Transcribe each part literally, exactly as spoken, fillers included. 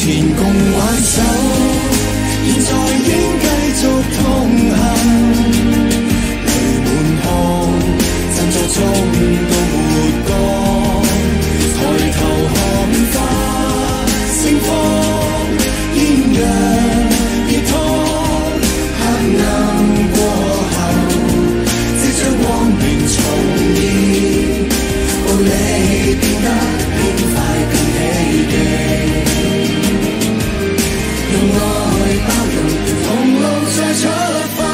前共挽手，現在應繼續同行。雷滿腔，振作中都沒光，抬頭看花盛放，豔陽熱燙，黑暗過後，即將光明重現，暴力變得輕快更喜極。用愛包容，同路再出發。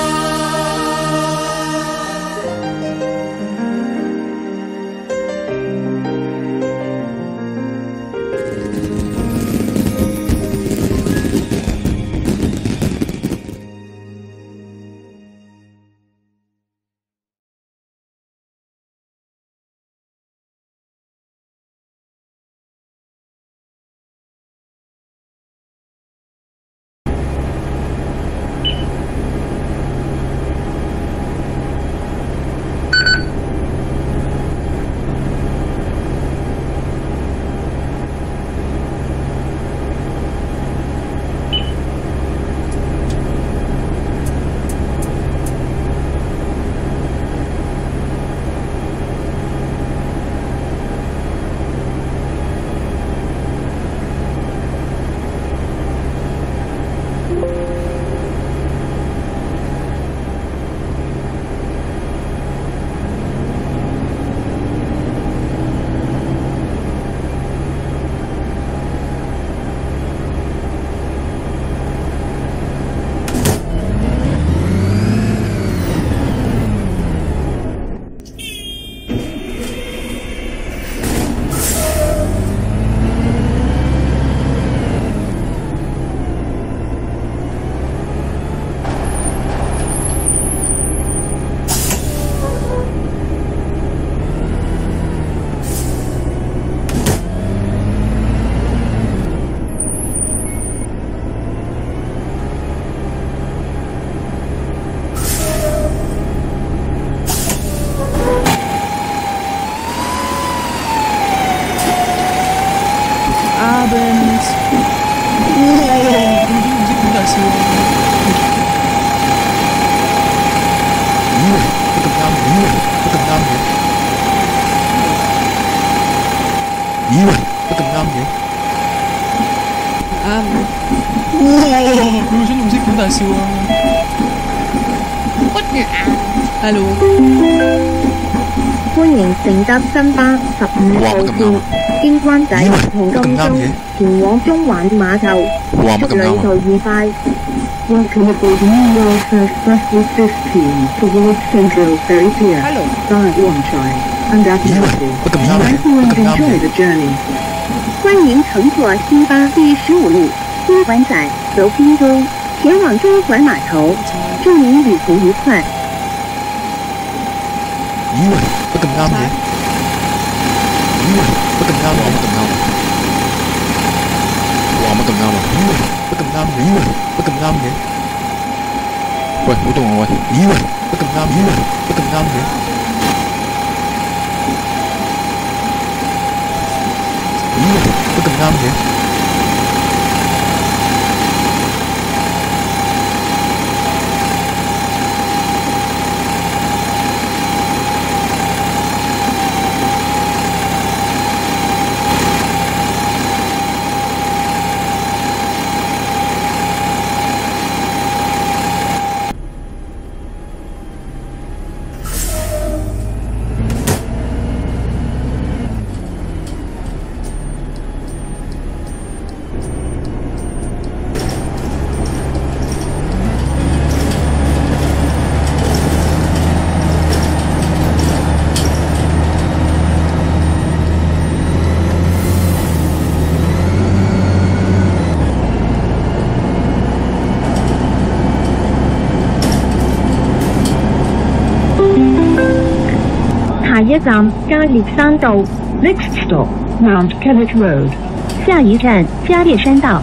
Hello， 歡迎乘搭新巴十五號線經灣仔同金鐘前往中環碼頭，祝旅途愉快。Welcome aboard New York Expressway fifteen towards Central Ferry Pier. Hello. Dial one try and activity. Thank you and enjoy the journey. 欢迎乘坐新巴第十五路金环仔由滨州前往中环碼頭，祝您旅途愉快。 咦喂，乜咁啱嘅？咦喂，乜咁啱啊？乜咁啱啊？哇，乜咁啱啊？咦喂，乜咁啱嘅？咦喂，乜咁啱嘅？喂，好凍啊喂！咦喂，乜咁啱？咦喂，乜咁啱嘅？咦喂，乜咁啱嘅？ 下一站嘉烈山道 ，Next stop Mount Cabot Road。下一站嘉烈山道。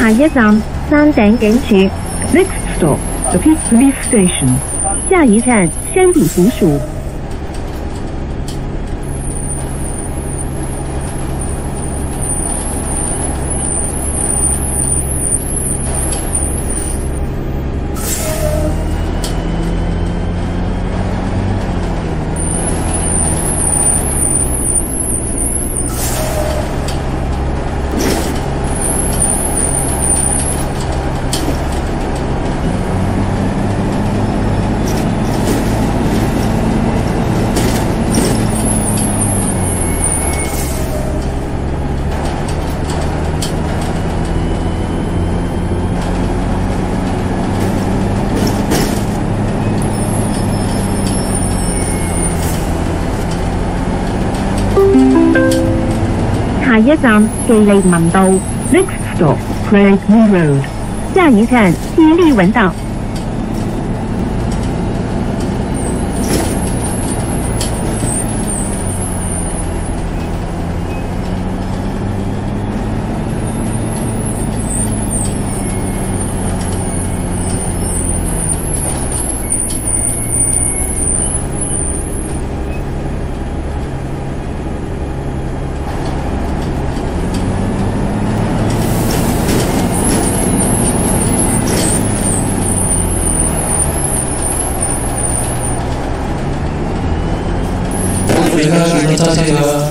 下一站山顶警署。Next stop, the Peak Police Station. 下一站山顶警署。下一站纪利文道。Next stop, Craigmore Road. 下一站纪利文道。 大家注意揸車啊！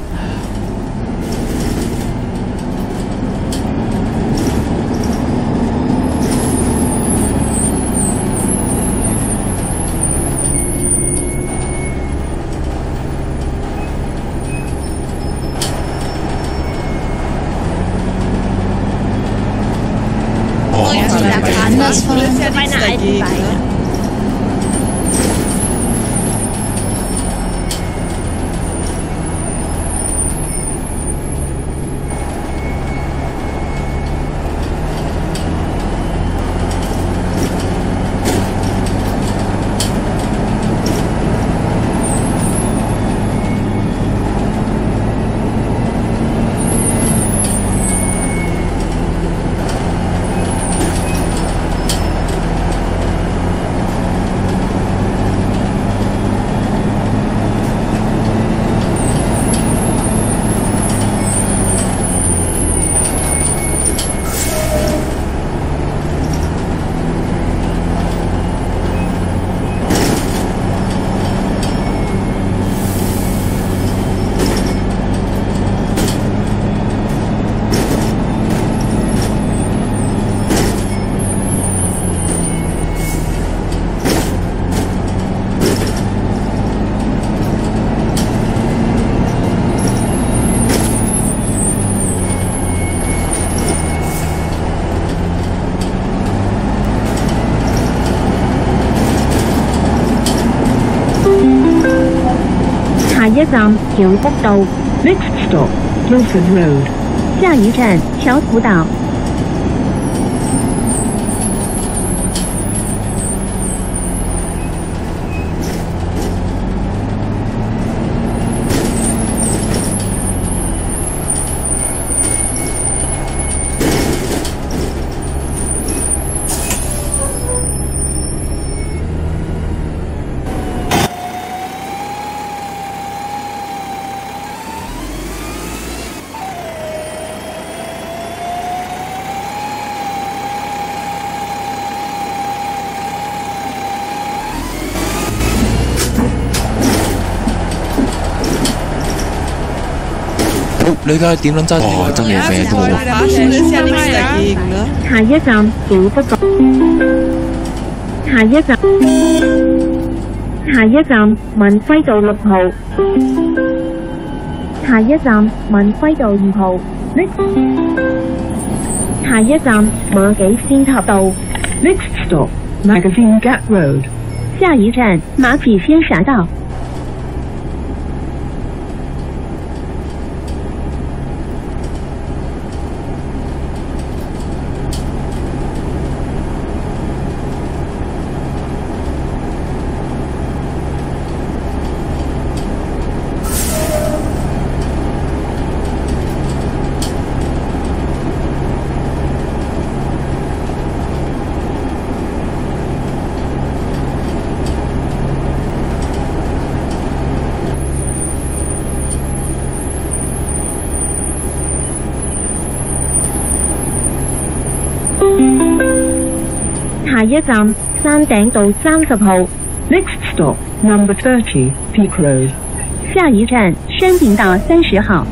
Oh, ja, da kann das von meiner alten Beine. 下一站橋福道。Next stop, Guildford Road. 下一站橋福島。 你而家點撚揸車？哦，真係咩都冇。 下一站小福道。下一站，下一站文輝道六號。下一站文輝道二號。下一站馬己仙塔道。Next stop, Magazine Gap Road. 下一站马己仙峡道。 下一站山顶道三十号。 Next stop, number thirty, Peak Road. 下一站山顶道三十号。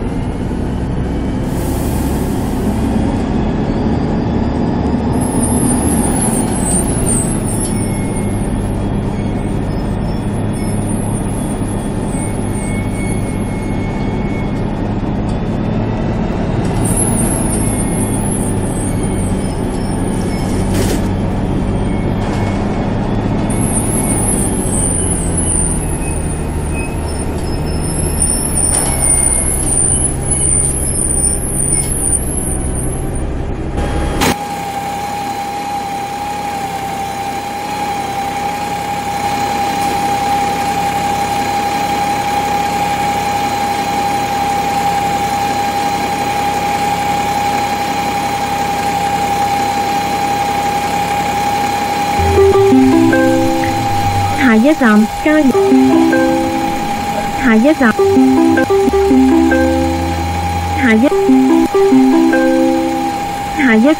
下一站嘉裕，下一站，下一，下一，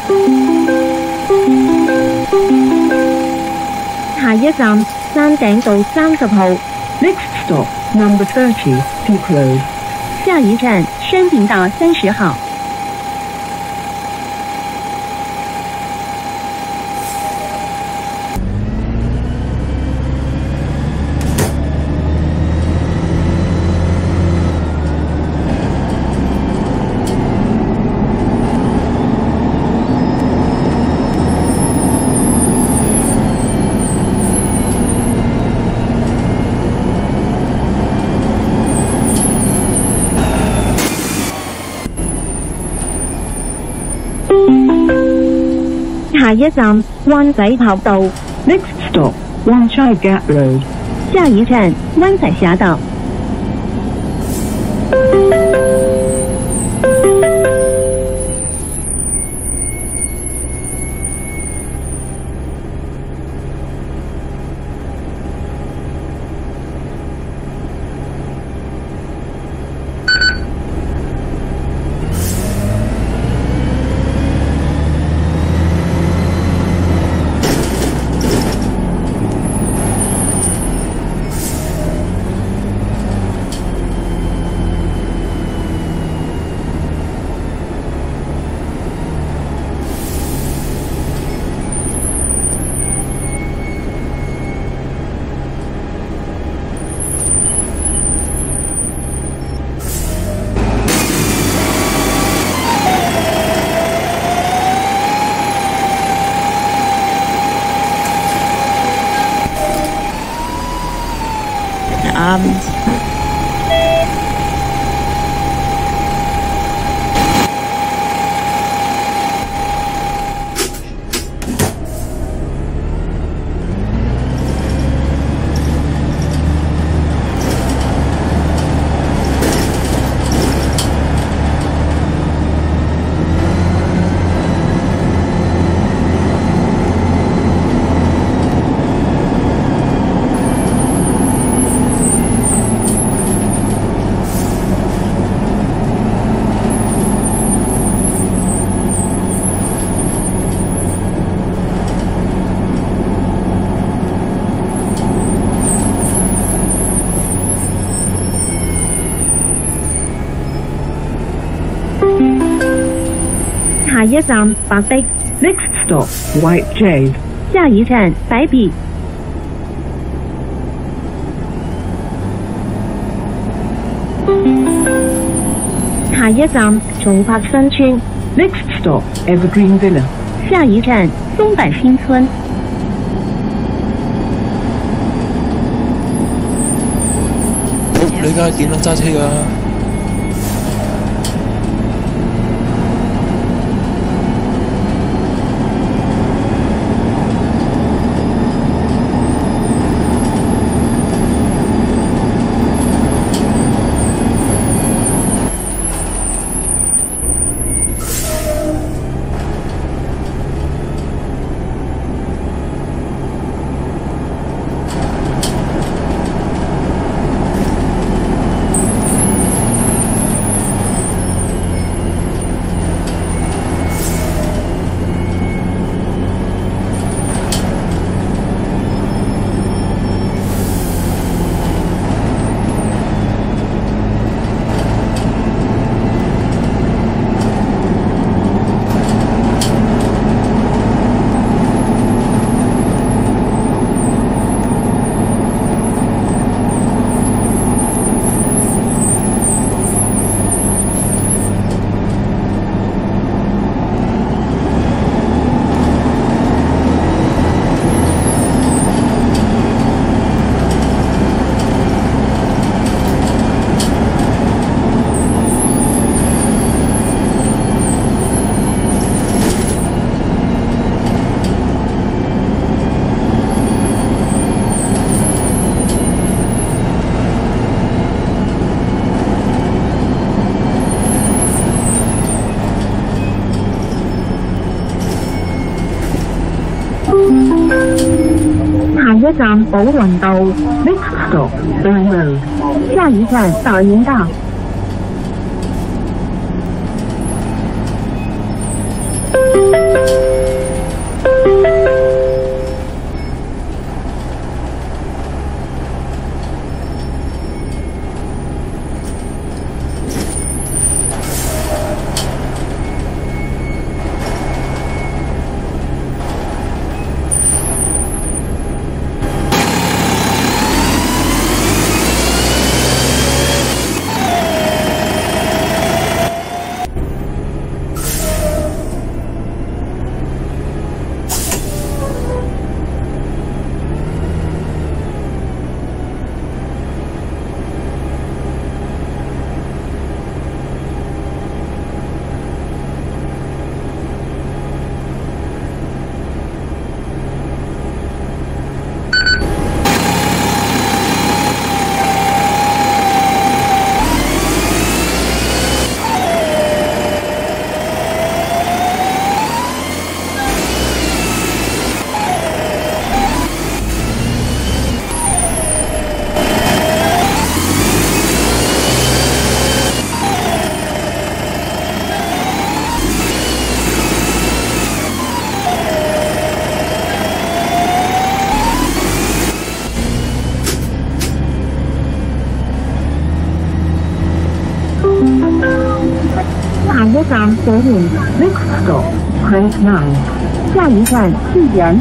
下一站山頂道三十號。 Next stop, number thirty, Peak Road. 下一站山顶道三十号。 下一站灣仔峽道。 Next stop, Wan Chai Gap Road. 下一站湾仔峡道。 Abend. 下一站白璧。 Next stop, White Jade. 下一站白璧。 下一站松柏新村。 Next stop, Evergreen Villa. 下一站松柏新村。 好，你而家點樣揸車㗎？ 一站宝雲道 ，Next stop Burn Road， 下一站大營道。下一站火門 ，Next stop Point Nine， 下一站地源。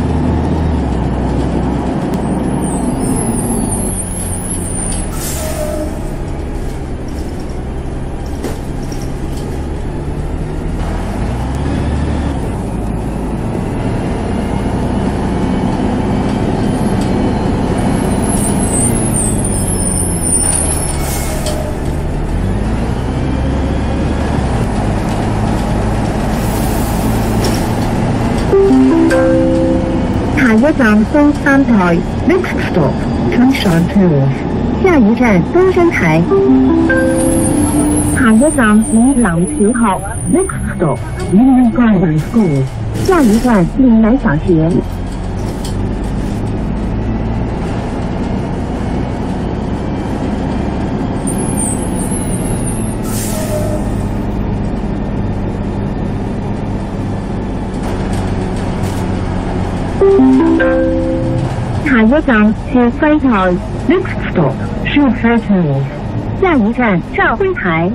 下一站東山台 ，Next stop Sunshine Terrace， 下一站東山台。下一站嶺南小學 ，Next stop Union Primary School， 下一站嶺南小學。下一站是西台 ，Next stop 是西台。下一站肇輝台。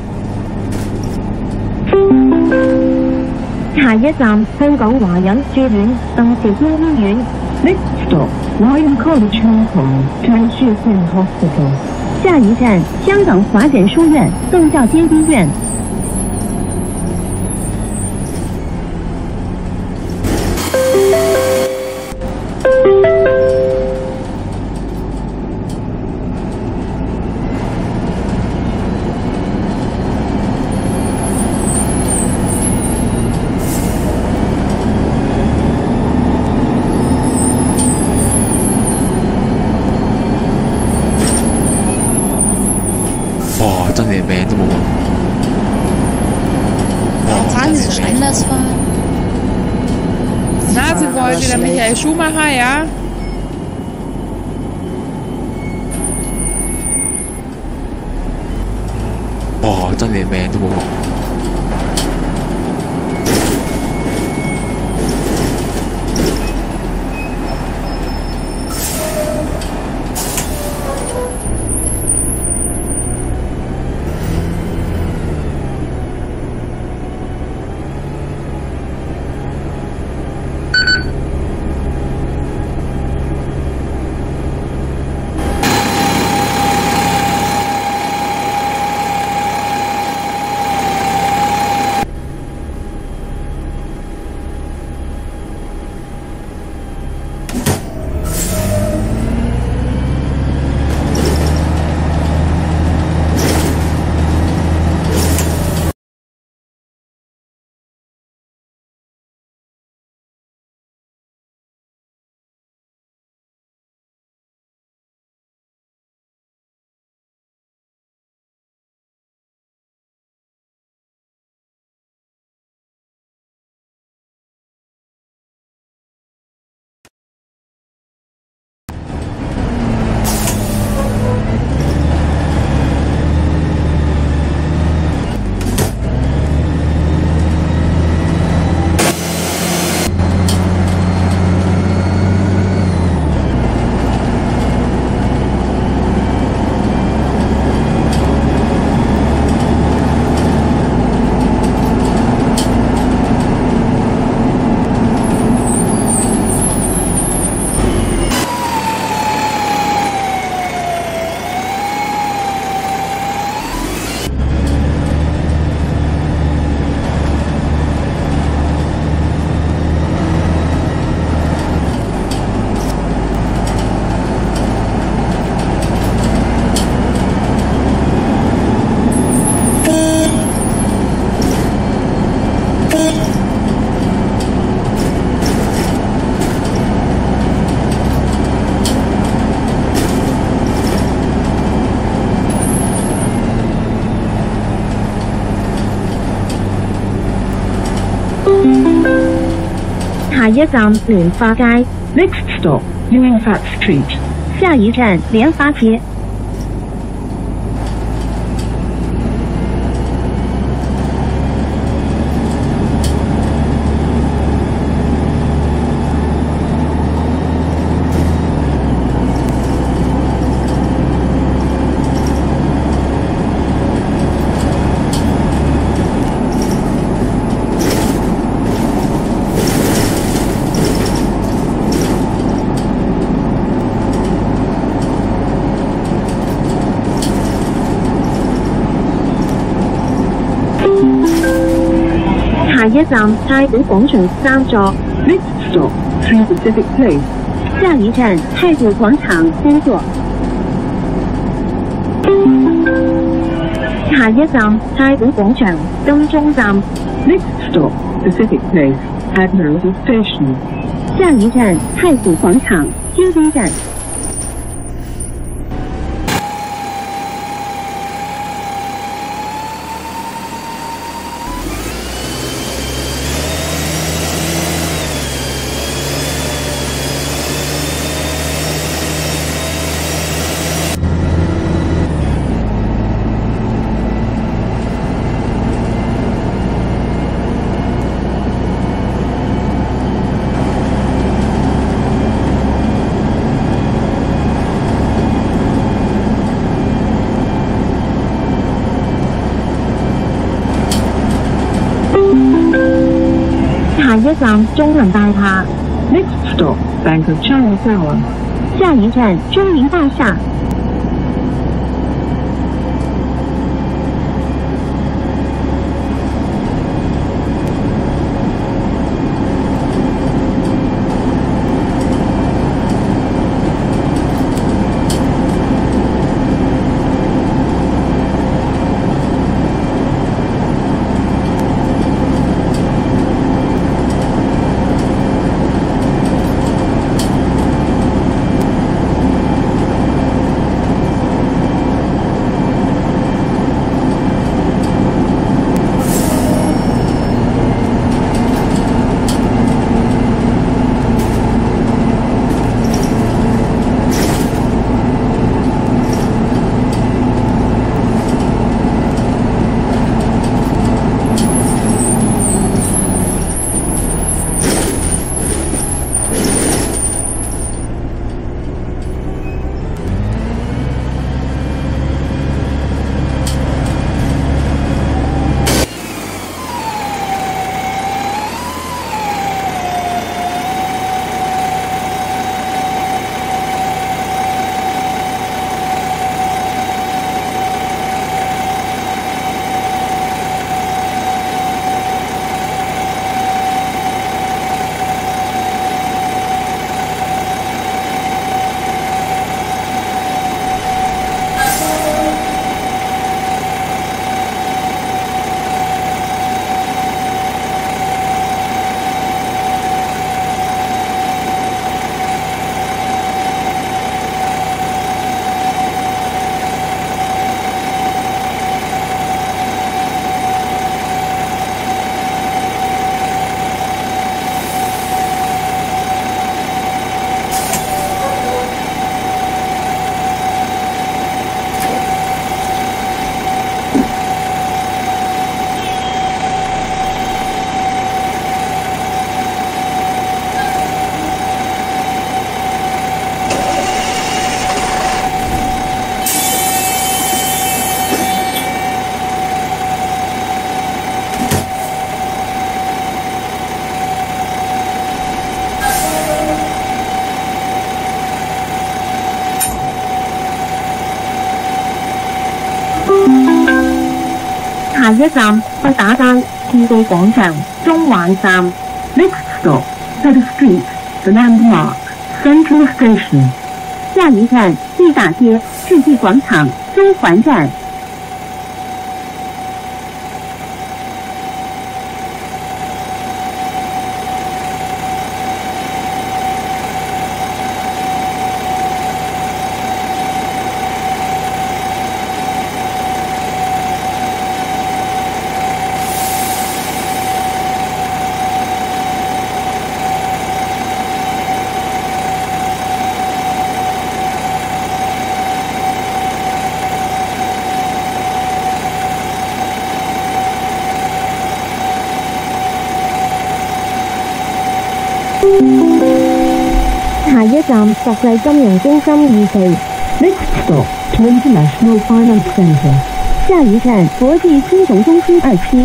下一站香港華仁書院鄧肇堅醫院 ，Next stop Lion College Hong Kong 詹旭憲 Hospital。下一站香港華仁書院鄧肇堅醫院。 哇！真連命都冇啊！fahren Sie so anders fahren? Na, sind wir heute der Michael Schumacher, ja? Wow, 真連命都冇。 一站莲花街 Next stop, Lianfat Street. 下一站莲花街。下一站太古廣場三座 Next stop, Three Pacific Place. 下一站太古廣場三座。下一站太古廣場金鐘站。 Next stop, Pacific Place, Admiralty Station. 下一站太古廣場金鐘站。下一站中銀大廈。 Next stop, Bank of China Tower. 下一站中銀大廈。下一站北打街天地廣場中環站。 Next stop, Cedar Street, the landmark, Central Station. 下一站地大街世纪廣場中環站。 下一站國際金融中心二期。 Next stop to International Finance Center. 下一站國際金融中心二期。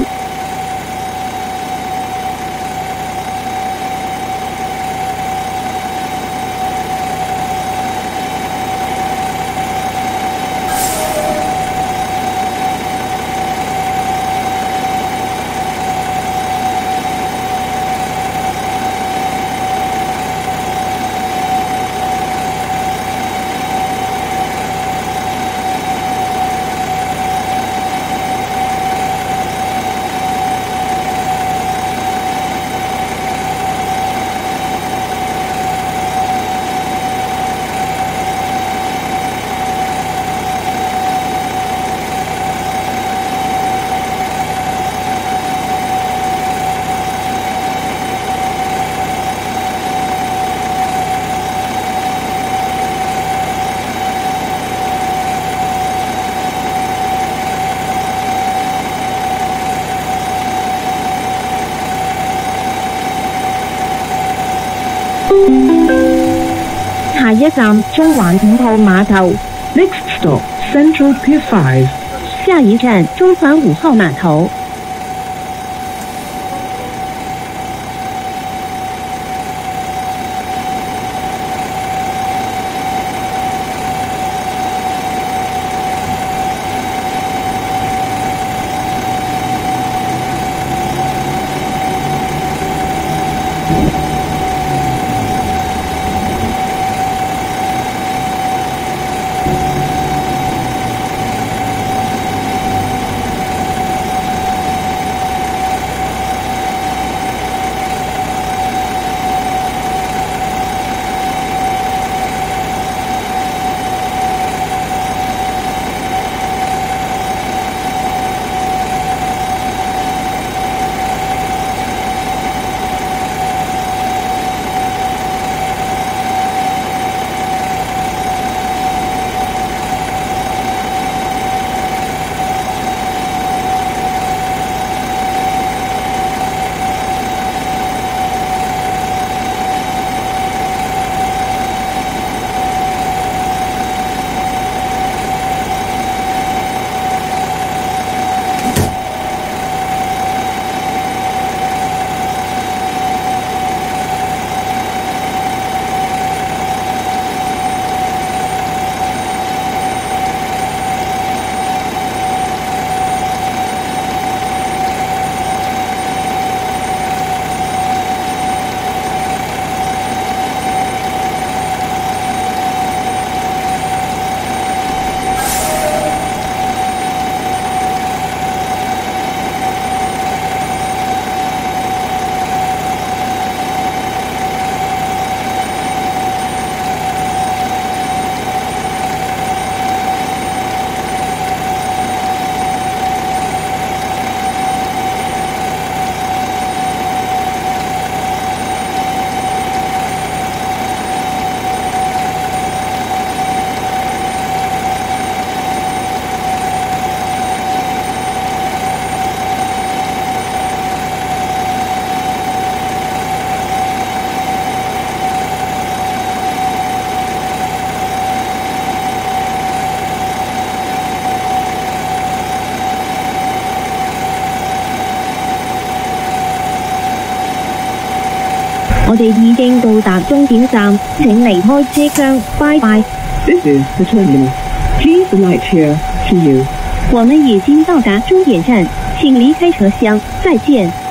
下一站中環五號碼頭。 Next stop Central Pier five. 下一站中環五號碼頭。我哋已經到達終點站，請離開車廂，拜拜。 This is the terminal. Please alight here. See you. 我們已經到達終點站，請離開車廂，再見。